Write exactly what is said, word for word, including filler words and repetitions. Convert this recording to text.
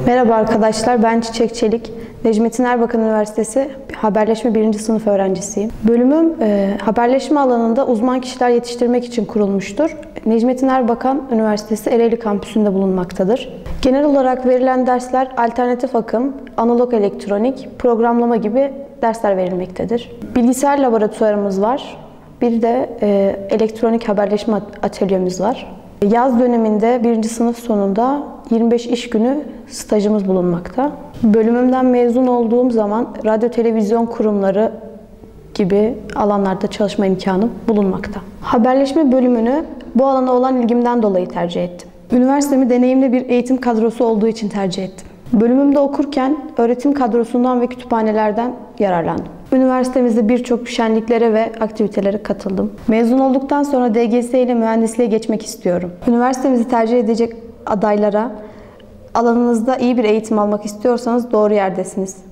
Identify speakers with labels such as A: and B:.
A: Merhaba arkadaşlar, ben Çiçek Çelik. Necmettin Erbakan Üniversitesi Haberleşme birinci sınıf öğrencisiyim. Bölümüm e, haberleşme alanında uzman kişiler yetiştirmek için kurulmuştur. Necmettin Erbakan Üniversitesi Ereğli Kampüsü'nde bulunmaktadır. Genel olarak verilen dersler alternatif akım, analog elektronik, programlama gibi dersler verilmektedir. Bilgisayar laboratuvarımız var. Bir de e, elektronik haberleşme atölyemiz var. Yaz döneminde birinci sınıf sonunda yirmi beş iş günü stajımız bulunmakta. Bölümümden mezun olduğum zaman radyo televizyon kurumları gibi alanlarda çalışma imkanım bulunmakta. Haberleşme bölümünü bu alana olan ilgimden dolayı tercih ettim. Üniversitemi deneyimli bir eğitim kadrosu olduğu için tercih ettim. Bölümümde okurken öğretim kadrosundan ve kütüphanelerden yararlandım. Üniversitemizde birçok şenliklere ve aktivitelere katıldım. Mezun olduktan sonra D G S ile mühendisliğe geçmek istiyorum. Üniversitemizi tercih edecek adaylara, alanınızda iyi bir eğitim almak istiyorsanız doğru yerdesiniz.